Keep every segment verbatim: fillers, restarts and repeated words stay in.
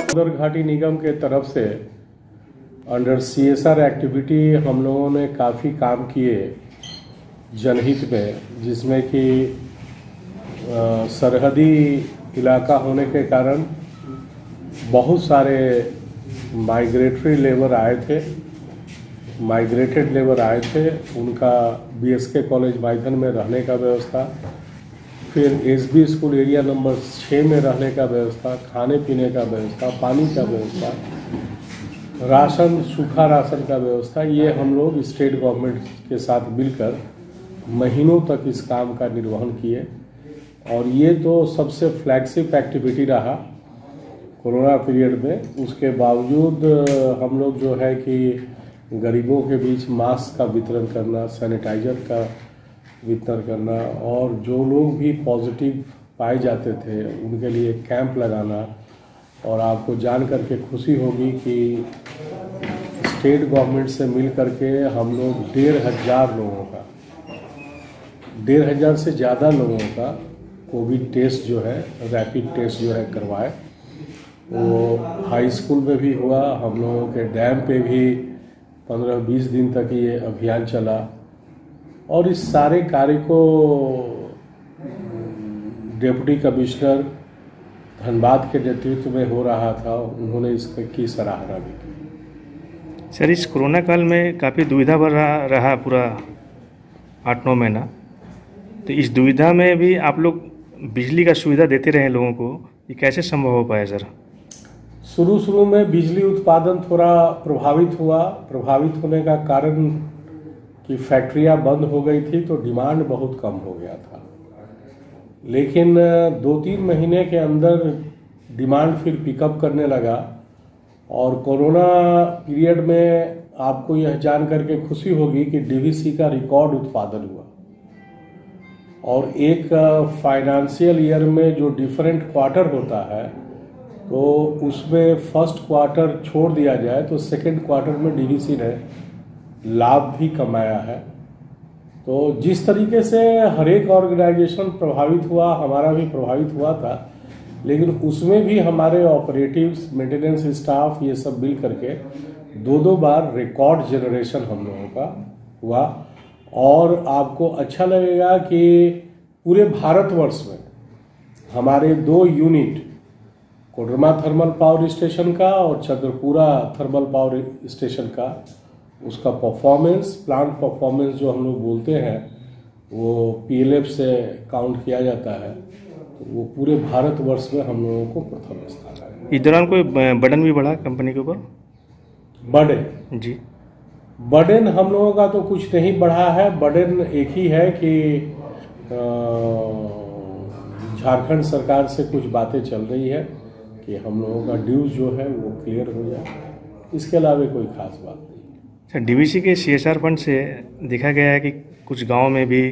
उधर घाटी निगम के तरफ से अंडर सीएसआर एक्टिविटी हम लोगों ने काफ़ी काम किए जनहित में, जिसमें कि सरहदी इलाका होने के कारण बहुत सारे माइग्रेटरी लेबर आए थे माइग्रेटेड लेबर आए थे उनका बीएसके कॉलेज माइथन में रहने का व्यवस्था, फिर एसबी स्कूल एरिया नंबर छः में रहने का व्यवस्था, खाने पीने का व्यवस्था, पानी का व्यवस्था, राशन, सूखा राशन का व्यवस्था, ये हम लोग स्टेट गवर्नमेंट के साथ मिलकर महीनों तक इस काम का निर्वहन किए। और ये तो सबसे फ्लैगशिप एक्टिविटी रहा कोरोना पीरियड में। उसके बावजूद हम लोग जो है कि गरीबों के बीच मास्क का वितरण करना, सैनिटाइजर का वितरण करना, और जो लोग भी पॉजिटिव पाए जाते थे उनके लिए कैंप लगाना। और आपको जान करके खुशी होगी कि स्टेट गवर्नमेंट से मिल करके हम लोग डेढ़ हजार लोगों का डेढ़ हजार से ज़्यादा लोगों का कोविड टेस्ट जो है, रैपिड टेस्ट जो है करवाए। वो हाई स्कूल में भी हुआ, हम लोगों के डैम पे भी पंद्रह बीस दिन तक ये अभियान चला। और इस सारे कार्य को डिप्टी कमिश्नर धनबाद के नेतृत्व में हो रहा था, उन्होंने इसकी सराहना भी की। सर, इस कोरोना काल में काफ़ी दुविधा भरा रहा पूरा आठ नौ महीना, तो इस दुविधा में भी आप लोग बिजली का सुविधा देते रहे लोगों को, ये कैसे संभव हो पाया सर? शुरू शुरू में बिजली उत्पादन थोड़ा प्रभावित हुआ। प्रभावित होने का कारण कि फैक्ट्रियां बंद हो गई थी तो डिमांड बहुत कम हो गया था, लेकिन दो तीन महीने के अंदर डिमांड फिर पिकअप करने लगा। और कोरोना पीरियड में आपको यह जान करके खुशी होगी कि डीवीसी का रिकॉर्ड उत्पादन हुआ। और एक फाइनेंशियल ईयर में जो डिफरेंट क्वार्टर होता है, तो उसमें फर्स्ट क्वार्टर छोड़ दिया जाए तो सेकंड क्वार्टर में डीवीसी ने लाभ भी कमाया है। तो जिस तरीके से हर एक ऑर्गेनाइजेशन प्रभावित हुआ, हमारा भी प्रभावित हुआ था, लेकिन उसमें भी हमारे ऑपरेटिव्स, मेंटेनेंस स्टाफ, ये सब मिल करके दो दो बार रिकॉर्ड जनरेशन हम लोगों का हुआ। और आपको अच्छा लगेगा कि पूरे भारतवर्ष में हमारे दो unit, Koderma thermal power station का और चंद्रपुरा थर्मल पावर स्टेशन का, उसका परफॉर्मेंस, प्लांट परफॉर्मेंस जो हम लोग बोलते हैं, वो पीएलएफ से काउंट किया जाता है। तो वो पूरे भारतवर्ष में हम लोगों को प्रथम स्थान है। इस दौरान कोई बर्डन भी बढ़ा कंपनी के ऊपर? बर्डन जी, बर्डन हम लोगों का तो कुछ नहीं बढ़ा है। बर्डन एक ही है कि झारखंड सरकार से कुछ बातें चल रही है कि हम लोगों का ड्यूज जो है वो क्लियर हो जाए, इसके अलावा कोई खास बात नहीं। सर, डीवीसी के सीएसआर फंड से देखा गया है कि कुछ गांव में भी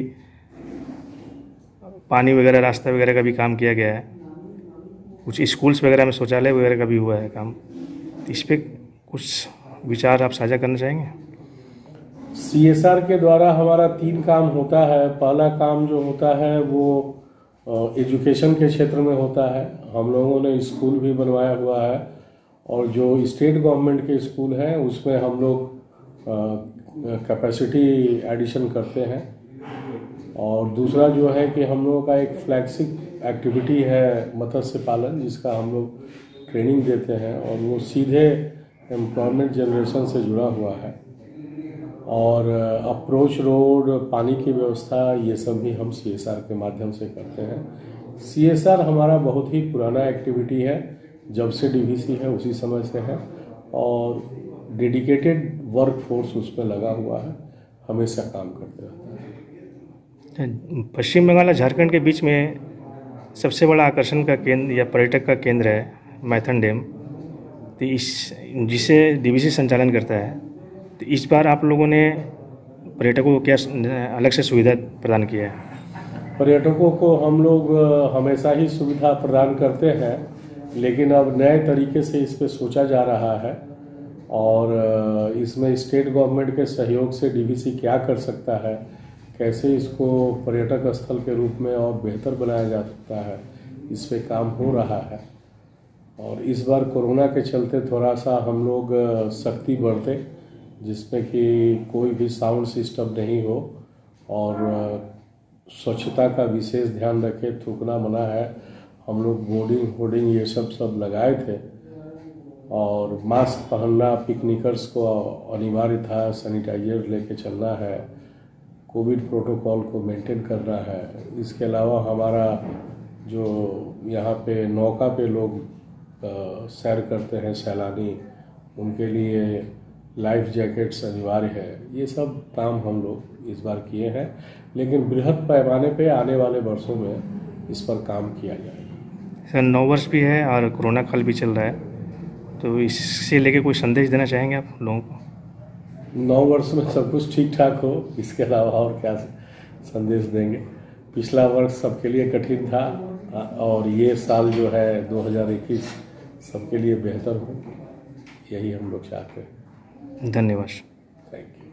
पानी वगैरह, रास्ता वगैरह का भी काम किया गया है, कुछ स्कूल्स वगैरह में शौचालय वगैरह का भी हुआ है काम। तो इस पर कुछ विचार आप साझा करना चाहेंगे? सीएसआर के द्वारा हमारा तीन काम होता है। पहला काम जो होता है वो एजुकेशन के क्षेत्र में होता है। हम लोगों ने स्कूल भी बनवाया हुआ है, और जो स्टेट गवर्नमेंट के स्कूल हैं उसमें हम लोग कैपेसिटी एडिशन करते हैं। और दूसरा जो है कि हम लोगों का एक फ्लैगशिप एक्टिविटी है मत्स्य पालन, जिसका हम लोग ट्रेनिंग देते हैं, और वो सीधे एम्प्लॉयमेंट जनरेशन से जुड़ा हुआ है। और अप्रोच रोड, पानी की व्यवस्था, ये सब भी हम सीएसआर के माध्यम से करते हैं। सीएसआर हमारा बहुत ही पुराना एक्टिविटी है, जब से डीवीसी है उसी समय से है, और डेडिकेटेड वर्क फोर्स उसमें लगा हुआ है, हमेशा काम करते रहता है। पश्चिम बंगाल और झारखंड के बीच में सबसे बड़ा आकर्षण का केंद्र या पर्यटक का केंद्र है माइथन डैम, तो इस जिसे डीवीसी संचालन करता है। तो इस बार आप लोगों ने पर्यटकों को क्या अलग से सुविधा प्रदान किया है? पर्यटकों को हम लोग हमेशा ही सुविधा प्रदान करते हैं, लेकिन अब नए तरीके से इस पे सोचा जा रहा है, और इसमें स्टेट गवर्नमेंट के सहयोग से डीवीसी क्या कर सकता है, कैसे इसको पर्यटक स्थल के रूप में और बेहतर बनाया जा सकता है, इस पे काम हो रहा है। और इस बार कोरोना के चलते थोड़ा सा हम लोग सख्ती बरते, जिसमें कि कोई भी साउंड सिस्टम नहीं हो और स्वच्छता का विशेष ध्यान रखें। थूकना मना है। हम लोग बोर्डिंग होर्डिंग ये सब सब लगाए थे और मास्क पहनना, पिकनिकर्स को अनिवार्य था, सैनिटाइजर लेके चलना है, कोविड प्रोटोकॉल को मेंटेन करना है। इसके अलावा हमारा जो यहाँ पे नौका पे लोग सैर करते हैं सैलानी, उनके लिए लाइफ जैकेट्स अनिवार्य है। ये सब काम हम लोग इस बार किए हैं, लेकिन बृहद पैमाने पे आने वाले वर्षों में इस पर काम किया जाएगा। सर, नौ वर्ष भी है और कोरोना काल भी चल रहा है, तो इससे लेके कोई संदेश देना चाहेंगे आप लोगों को? नौ वर्ष में सब कुछ ठीक ठाक हो, इसके अलावा और क्या संदेश देंगे। पिछला वर्ष सबके लिए कठिन था और ये साल जो है दो हज़ार इक्कीस सबके लिए बेहतर हो, यही हम लोग चाहते हैं। धन्यवाद। Thank you.